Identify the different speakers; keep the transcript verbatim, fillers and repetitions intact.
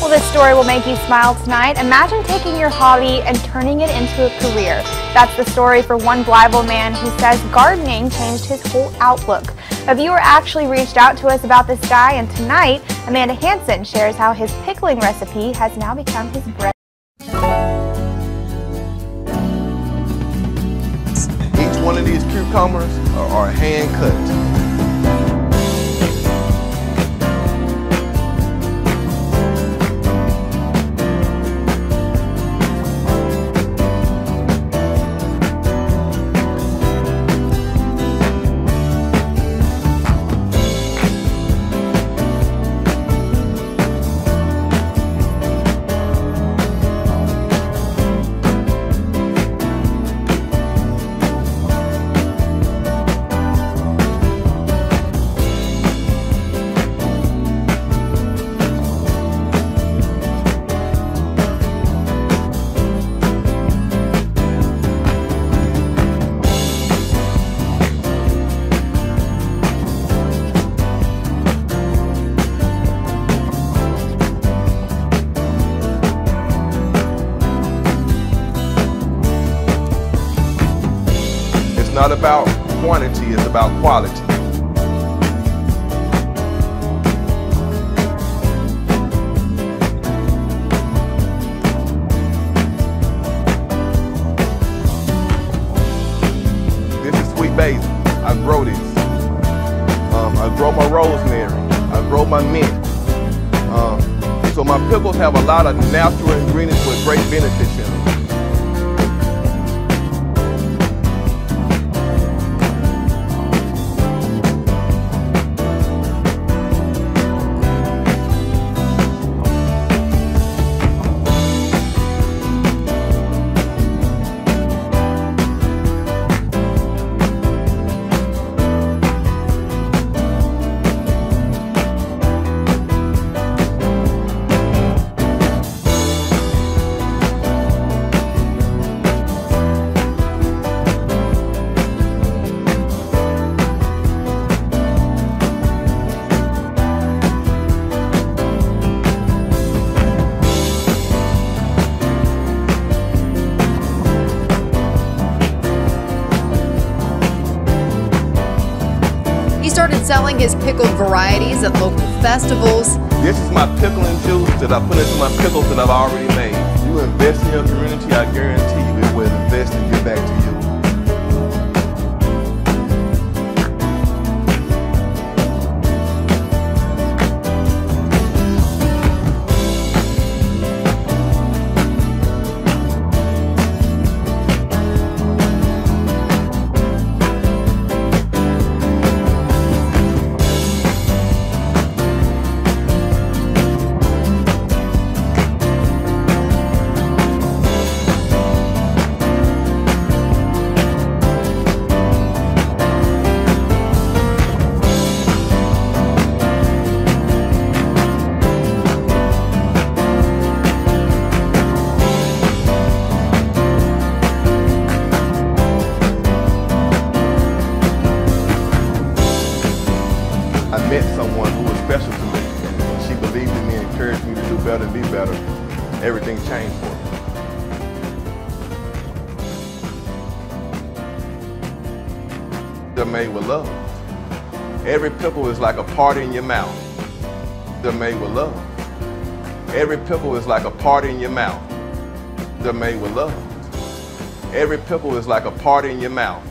Speaker 1: this story will make you smile tonight. Imagine taking your hobby and turning it into a career. That's the story for one Blytheville man who says gardening changed his whole outlook. A viewer actually reached out to us about this guy, and tonight, Amanda Hansen shares how his pickling recipe has now become his bread.
Speaker 2: Each one of these cucumbers are, are hand cut. It's not about quantity, it's about quality. This is sweet basil. I grow this. Um, I grow my rosemary. I grow my mint. Um, so my pickles have a lot of natural ingredients with great benefits in them.
Speaker 3: He started selling his pickled varieties at local festivals.
Speaker 2: This is my pickling juice that I put into my pickles that I've already made. You invest in your community, I guarantee you it will invest and give back to you. I met someone who was special to me, and when she believed in me and encouraged me to do better and be better, everything changed for me. They're made with love. Every pickle is like a party in your mouth. They're made with love. Every pickle is like a party in your mouth. They're made with love. Every pickle is like a party in your mouth.